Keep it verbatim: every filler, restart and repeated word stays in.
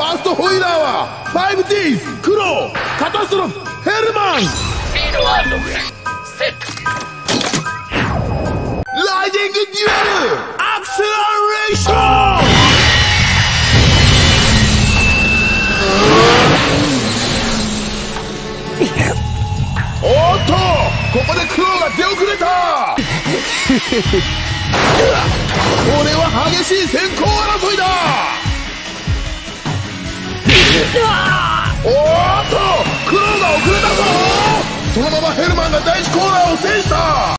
ァーストホイーラーは ファイブディーズ クローカタストロフヘルマン。 スピードワールドセット。 ライジングデュエルアクセラレーション。おっと、ここでクローが出遅れた。これは激しい先行争いだ。おっと、クローが遅れたぞ。そのままヘルマンが第一コーナーを制した。